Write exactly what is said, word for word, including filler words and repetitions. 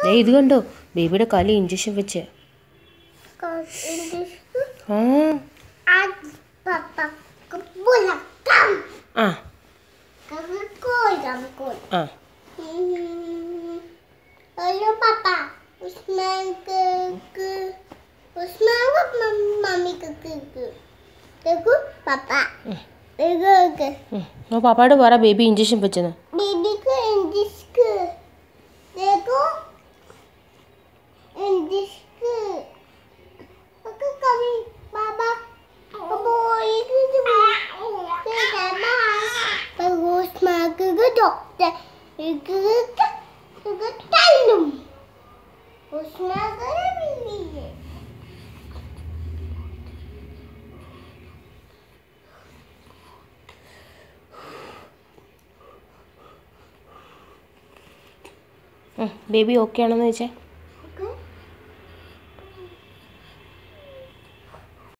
ഇത് കണ്ടോ ബേബിയുടെ കാലിൽ ഇഞ്ചക്ഷൻ വെച്ച്. ആ ആ Hello Papa, Usman ke ke Usman ke mami ke ke ke. देखो पापा. देखो के. वो पापाയുടെ പറ ബേബി ഇഞ്ചക്ഷൻ വെച്ചെന്ന്. Baby को इंजेक्शन. देखो. इंजेक्शन. ओके कभी पापा. अब ये जो ये जाना पर Usman के डॉक्टर. एक Tailum. Usman करे भी है. ബേബി ഓക്കെ ആണെന്ന് ചോദിച്ചേ.